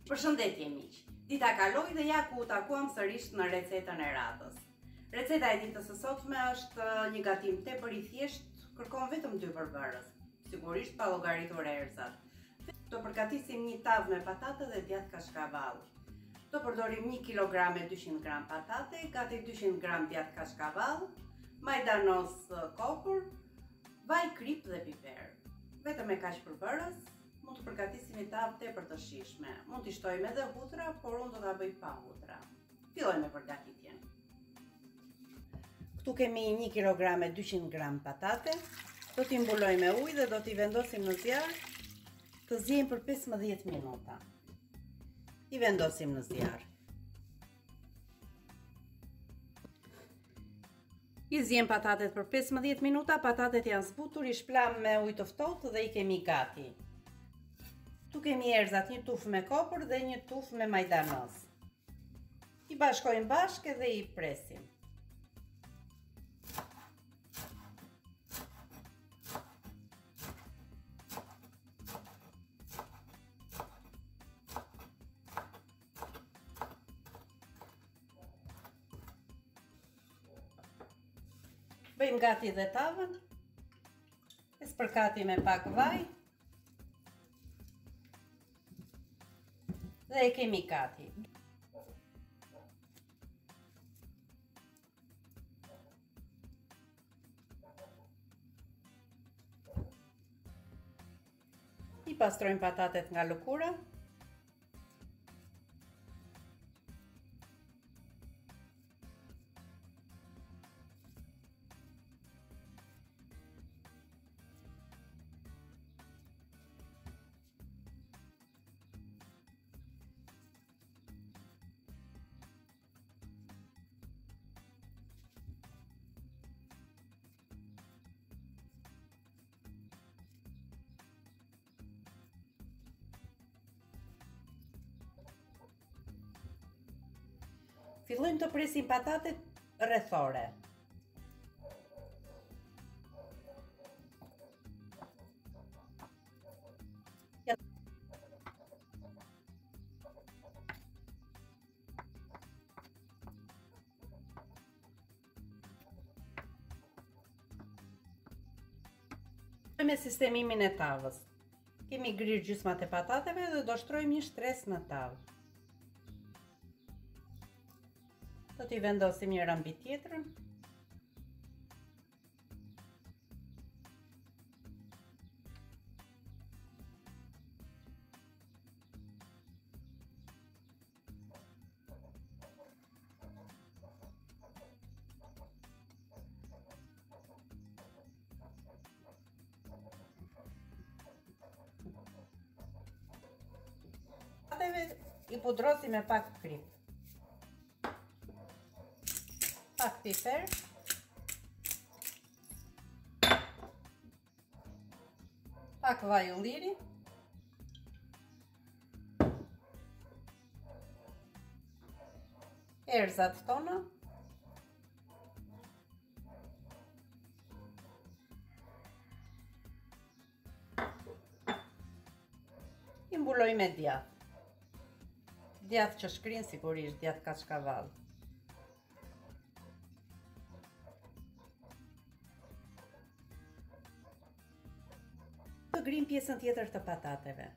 Përshëndetje miq. Dita kaloi dhe ja ku u takuam sërish në recetën e radhës. Receta e ditës së sotme është një gatim tepër i thjeshtë, kërkon vetëm 2 përbërës. Sigurisht pa llogaritur erëzat. Do përgatisim një tavë me patate dhe djathë kashkavall. Do përdorim 1 kg e 200 g patate, gati 200 g djathë kashkavall, majdanoz kopër, vaj krip dhe piper. Vetëm me kaq përbërës mund të përgatisim një tavë tepër të shijshme. Mund t'i shtojmë edhe hutra, por unë do ta bëj pa hutra. Fillojmë me përgatitjen. Këtu kemi 1 kg e 200 g patate. Do t'i mbulojmë me ujë dhe do t'i vendosim në zjarr të ziejnë për 15 minuta. I vendosim në zjarr. I ziejmë patatet për 15 minuta, patatet janë zbutur, i shplam me ujë të ftohtë dhe i kemi gati. Tu kemi erëzat, një tufë me kopër dhe një tufë me majdanoz. I bashkojmë bashkë dhe i presim. Bëjmë gati dhe tavën. E spërkati me pak vaj. Dhe e kemi gati. I pastrojmë patatet nga lëkura. Fillojmë të presim patatet rrethore. Me sistemimin e tavës. Kemi grirë gjysmat e patateve dhe do shtrojmë një shtresë në tavë. Do t'i vendosim njëra mbi tjetrën. I pudrosim me pak krip. Pak piper. Pak vaj ulliri. Erëzat tona. I mbuloj me djathë. Djathë që shkrin, sigurisht djathë kashkavall. Të grim pjesën tjetër të patateve.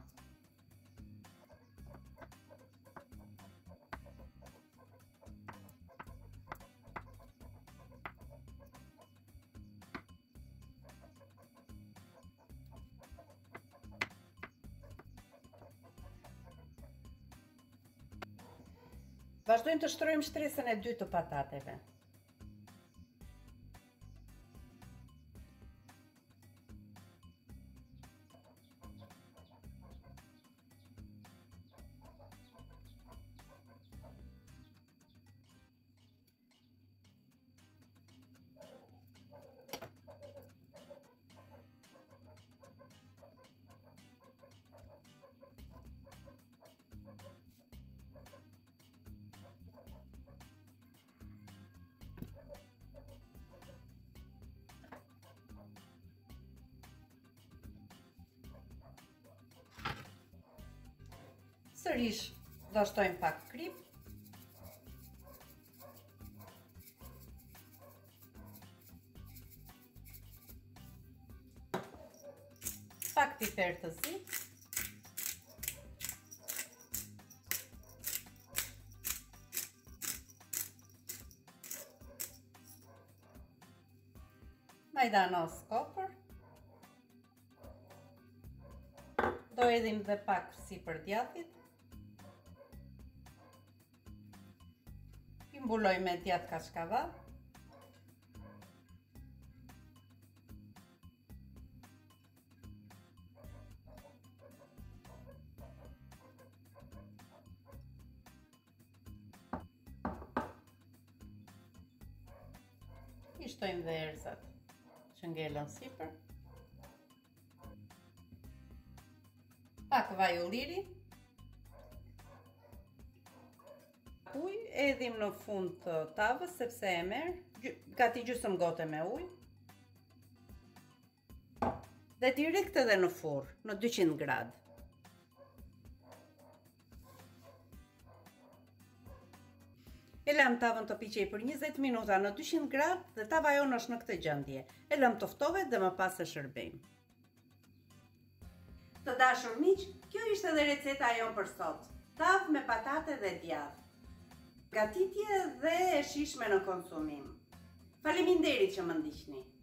Vazhdojmë të shtrojmë shtresën e dytë të patateve. Sërish do shtojmë pak krip. Pak piper të zi. Majdanos kopër. Do edhim dhe pak sipër djathit. I mbuloj me djath kashkaval. I shtojmë dhe erëzat që ngelen sipër. Pak vaj ulliri. Ujë edhim në fund të tavës sepse e merr, gati gjysmë gote me ujë. Dhe direkt edhe në furr, në 200 gradë. E lëm tavën të piqej për 20 minuta në 200 gradë dhe tava jonë është në këtë gjendje. E lëm të ftohet dhe më pas e shërbejmë. Të dashur miq, kjo ishte edhe receta jonë për sot. Tavë me patate dhe djath. Gatitje dhe e shishme në konsumim. Faleminderit që më ndiqni.